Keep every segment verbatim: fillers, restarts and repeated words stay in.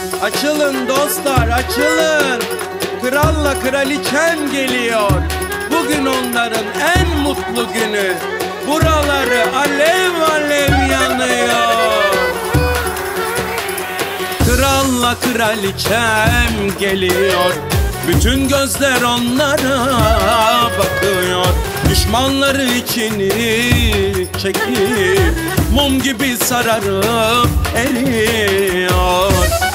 Açılın dostlar, açılın. Kralla kraliçem geliyor. Bugün onların en mutlu günü. Buraları alev alev yanıyor. Kralla kraliçem geliyor. Bütün gözler onlara bakıyor. Düşmanları içini çekip mum gibi sararıp eriyor.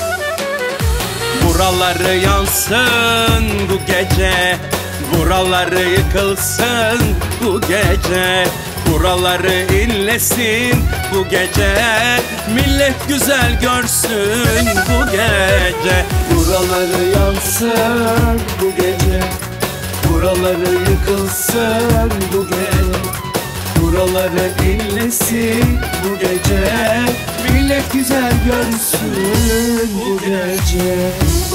Buraları yansın bu gece, buraları yıkılsın bu gece, buraları inlesin bu gece, millet güzel görsün bu gece. Buraları yansın bu gece, buraları yıkılsın bu gece, buraları inlesin bu gece, millet güzel görsün bu gece.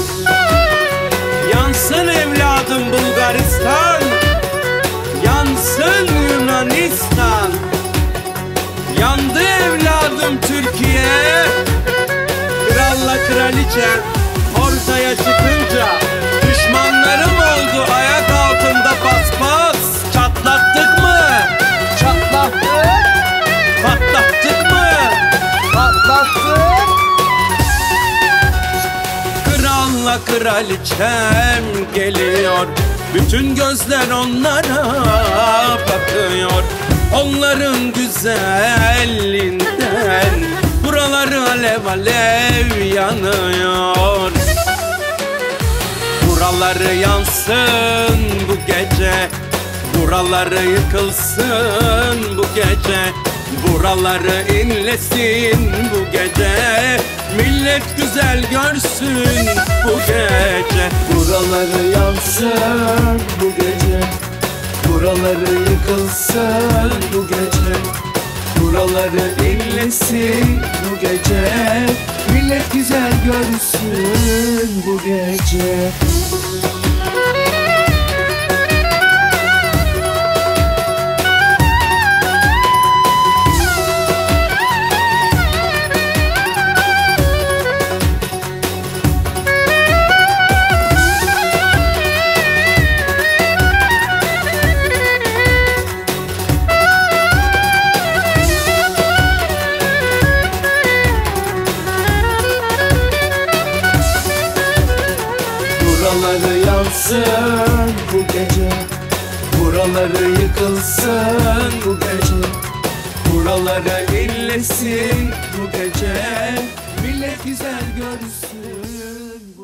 Yansın evladım Bulgaristan, yansın Yunanistan, yandı evladım Türkiye. Kralla kraliçe ortaya çıkınca düşmanlarım oldu ayak altında paspas. Çatlattık mı? Çatlattık, Patlattık mı? patlattık. Kralla kraliçem geliyor. Bütün gözler onlara bakıyor. Onların güzelliğinden buraları alev alev yanıyor. Buraları yansın bu gece, buraları yıkılsın bu gece, buraları inlesin bu gece, millet güzel görsün bu gece. Buraları yansın bu gece, buraları yıkılsın bu gece, buraları inlesin bu gece, millet güzel görsün bu gece. Buraları yansın bu gece, buraları yıkılsın bu gece, buraları inlesin bu gece, millet güzel görsün.